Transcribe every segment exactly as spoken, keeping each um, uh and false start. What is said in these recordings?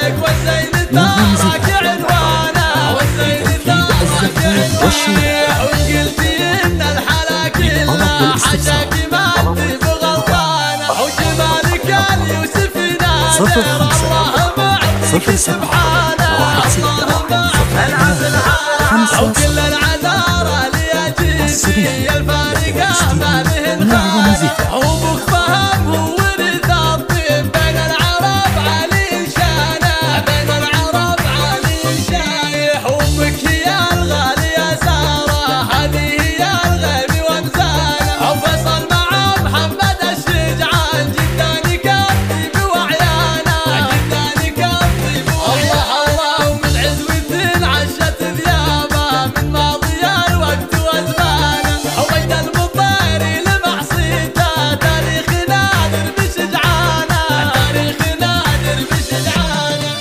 زانك والزين تراك عنوانه والزين تراك عنوانه وقلتي ان الحلا كلها حشاك ما انت بغلطانه وجمالك اليوسف نادر الله معطيك سبحانه اللهم العسل حاله وكل العذارى ليجيبي الفارقه ما لهن خاله وابوك فهم هو ورث الطيب بين العرب علي شانه بين العرب علي شايح وامك هي الغاليه ساره هذه هي الغيب وامزانه وفصل مع محمد الشجعان جدانك الطيب وعيانه جدانك الطيب وعيانه الله الله ومن عزوة عشت ثيابه من ماضي الوقت وزمانه ومجد المطير لمعصيته تاريخ نادر بشجعانه تاريخ نادر بشجعانه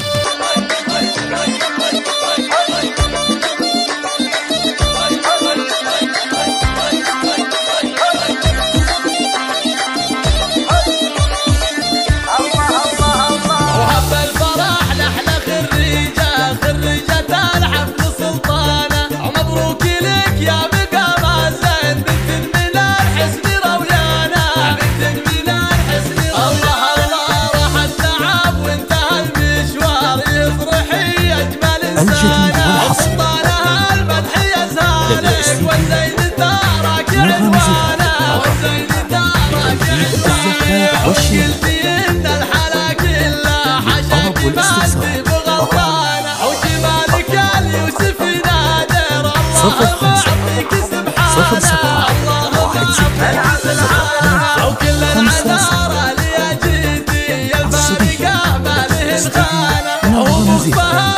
وهب الفرح لحلى خريجه خريجة الحفل سلطانه ومبروك لك يا بقى مازن بنت من الحسن رويانه بنت من الحسن الله الله راح التعب وانتهى المشوار يفرحي اجمل انسانه وسلطانها المدح يزهالك والزين تراك عنوانه والزين تراك عنوانه وقلتي ان الحلا كلها حشاك ما انت بغلطانه وجمالك اليوسف نادر الله معطيك سبحانه اللهم العسل حاله وكل العذارى ليجيدي الفارقه ما لهن خاله وابوك فهم